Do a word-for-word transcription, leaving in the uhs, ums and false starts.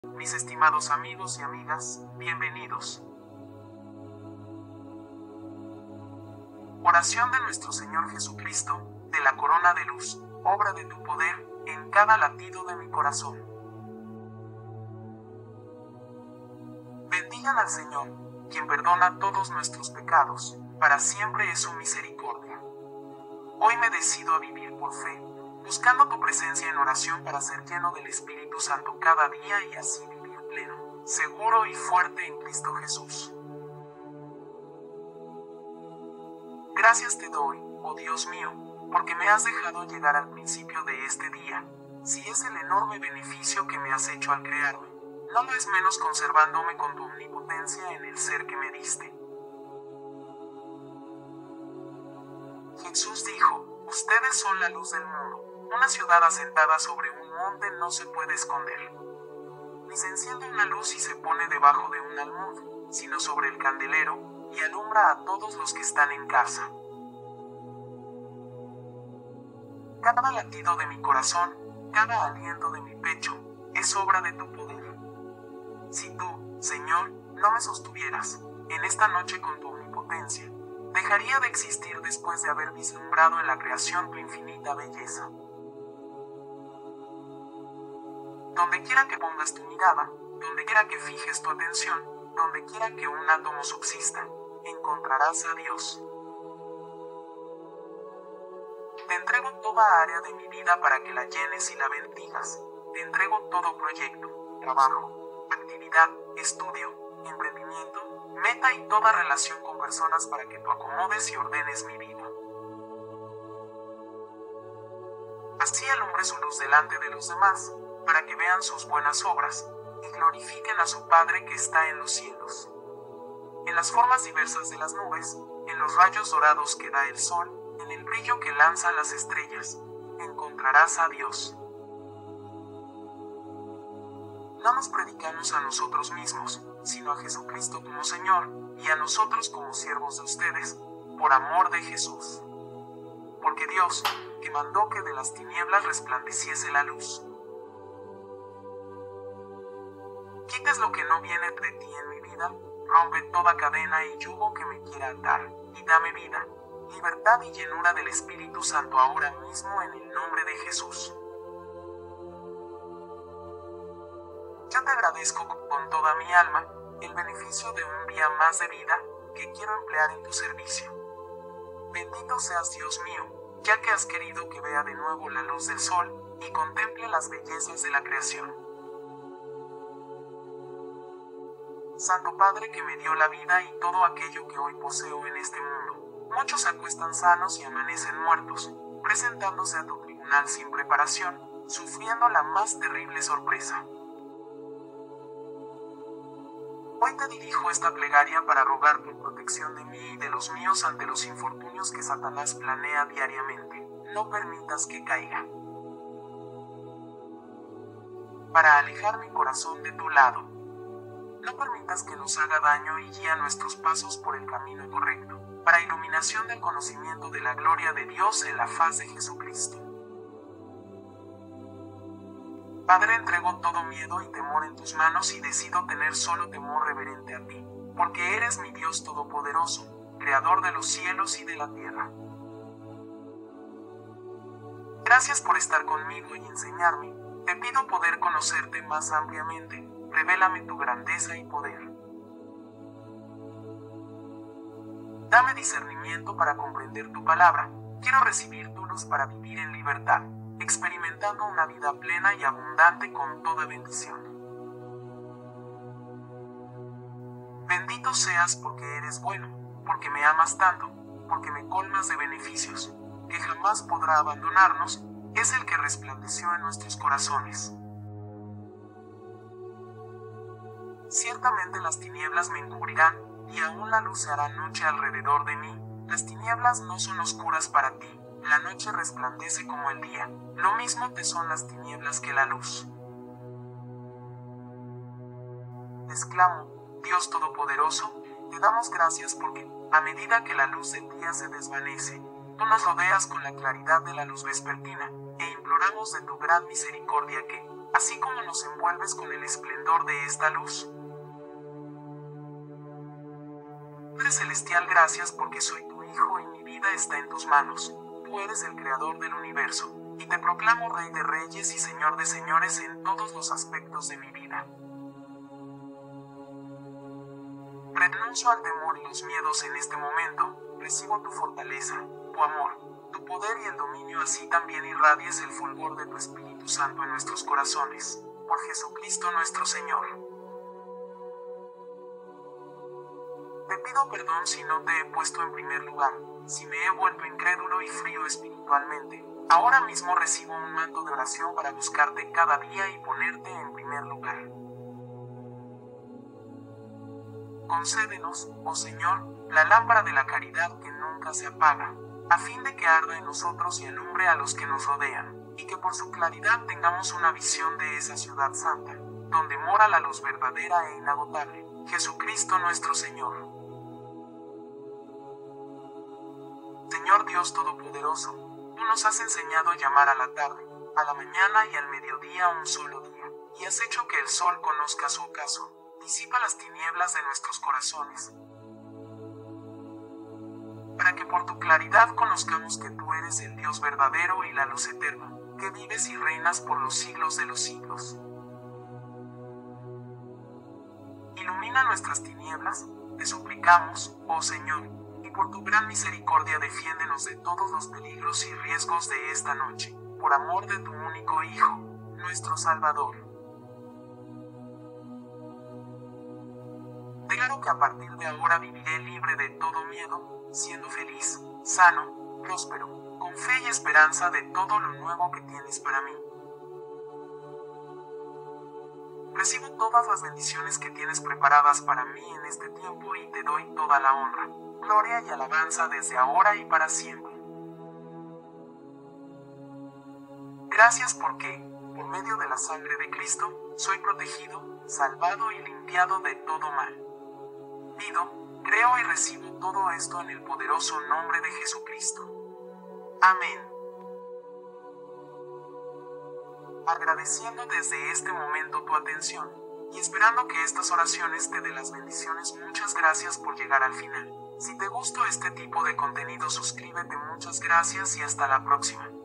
Mis estimados amigos y amigas, bienvenidos. Oración de nuestro Señor Jesucristo, de la corona de luz, obra de tu poder, en cada latido de mi corazón. Bendigan al Señor, quien perdona todos nuestros pecados, para siempre es su misericordia. Hoy me decido a vivir por fe, buscando tu presencia en oración para ser lleno del Espíritu Santo cada día y así vivir pleno, seguro y fuerte en Cristo Jesús. Gracias te doy, oh Dios mío, porque me has dejado llegar al principio de este día. Si es el enorme beneficio que me has hecho al crearme, no lo es menos conservándome con tu omnipotencia en el ser que me diste. Jesús dijo, ustedes son la luz del mundo. Una ciudad asentada sobre un monte no se puede esconder. Ni se enciende una luz y se pone debajo de un almud, sino sobre el candelero, y alumbra a todos los que están en casa. Cada latido de mi corazón, cada aliento de mi pecho, es obra de tu poder. Si tú, Señor, no me sostuvieras, en esta noche con tu omnipotencia, dejaría de existir después de haber vislumbrado en la creación tu infinita belleza. Donde quiera que pongas tu mirada, donde quiera que fijes tu atención, donde quiera que un átomo subsista, encontrarás a Dios. Te entrego toda área de mi vida para que la llenes y la bendigas. Te entrego todo proyecto, trabajo, actividad, estudio, emprendimiento, meta y toda relación con personas para que tú acomodes y ordenes mi vida. Así alumbre su luz delante de los demás, para que vean sus buenas obras, y glorifiquen a su Padre que está en los cielos. En las formas diversas de las nubes, en los rayos dorados que da el sol, en el brillo que lanzan las estrellas, encontrarás a Dios. No nos predicamos a nosotros mismos, sino a Jesucristo como Señor, y a nosotros como siervos de ustedes, por amor de Jesús. Porque Dios, que mandó que de las tinieblas resplandeciese la luz, quites lo que no viene de ti en mi vida, rompe toda cadena y yugo que me quiera atar, y dame vida, libertad y llenura del Espíritu Santo ahora mismo en el nombre de Jesús. Yo te agradezco con toda mi alma el beneficio de un día más de vida que quiero emplear en tu servicio. Bendito seas Dios mío, ya que has querido que vea de nuevo la luz del sol y contemple las bellezas de la creación. Santo Padre que me dio la vida y todo aquello que hoy poseo en este mundo, muchos se acuestan sanos y amanecen muertos, presentándose a tu tribunal sin preparación, sufriendo la más terrible sorpresa. Hoy te dirijo esta plegaria para rogar por protección de mí y de los míos ante los infortunios que Satanás planea diariamente. No permitas que caiga. Para alejar mi corazón de tu lado. No permitas que nos haga daño y guía nuestros pasos por el camino correcto, para iluminación del conocimiento de la gloria de Dios en la faz de Jesucristo. Padre, entrego todo miedo y temor en tus manos y decido tener solo temor reverente a ti, porque eres mi Dios todopoderoso, creador de los cielos y de la tierra. Gracias por estar conmigo y enseñarme. Te pido poder conocerte más ampliamente. Revélame tu grandeza y poder. Dame discernimiento para comprender tu palabra. Quiero recibir tu luz para vivir en libertad, experimentando una vida plena y abundante con toda bendición. Bendito seas porque eres bueno, porque me amas tanto, porque me colmas de beneficios, que jamás podrá abandonarnos, es el que resplandeció en nuestros corazones. Ciertamente las tinieblas me encubrirán, y aún la luz se hará noche alrededor de mí. Las tinieblas no son oscuras para ti, la noche resplandece como el día. Lo mismo te son las tinieblas que la luz. Exclamo, Dios Todopoderoso, te damos gracias porque, a medida que la luz del día se desvanece, tú nos rodeas con la claridad de la luz vespertina, e imploramos de tu gran misericordia que, así como nos envuelves con el esplendor de esta luz. Padre Celestial, gracias porque soy tu Hijo y mi vida está en tus manos. Tú eres el Creador del universo, y te proclamo Rey de Reyes y Señor de Señores en todos los aspectos de mi vida. Renuncio al temor y los miedos en este momento, recibo tu fortaleza, tu amor, tu poder y el dominio, así también irradies el fulgor de tu Espíritu Santo en nuestros corazones, por Jesucristo nuestro Señor. Te pido perdón si no te he puesto en primer lugar, si me he vuelto incrédulo y frío espiritualmente. Ahora mismo recibo un manto de oración para buscarte cada día y ponerte en primer lugar. Concédenos, oh Señor, la lámpara de la caridad que nunca se apaga, a fin de que arda en nosotros y alumbre a los que nos rodean, y que por su claridad tengamos una visión de esa ciudad santa, donde mora la luz verdadera e inagotable, Jesucristo nuestro Señor. Señor Dios Todopoderoso, tú nos has enseñado a llamar a la tarde, a la mañana y al mediodía un solo día, y has hecho que el sol conozca su ocaso. Disipa las tinieblas de nuestros corazones, para que por tu claridad conozcamos que tú eres el Dios verdadero y la luz eterna, que vives y reinas por los siglos de los siglos. Ilumina nuestras tinieblas, te suplicamos, oh Señor, y por tu gran misericordia defiéndenos de todos los peligros y riesgos de esta noche, por amor de tu único Hijo, nuestro Salvador. Declaro que a partir de ahora viviré libre de todo miedo, siendo feliz, sano, próspero, con fe y esperanza de todo lo nuevo que tienes para mí. Recibo todas las bendiciones que tienes preparadas para mí en este tiempo y te doy toda la honra, gloria y alabanza desde ahora y para siempre. Gracias porque, por medio de la sangre de Cristo, soy protegido, salvado y limpiado de todo mal. Pido, creo y recibo todo esto en el poderoso nombre de Jesucristo. Amén. Agradeciendo desde este momento tu atención, y esperando que estas oraciones te den las bendiciones, muchas gracias por llegar al final. Si te gustó este tipo de contenido, suscríbete, muchas gracias y hasta la próxima.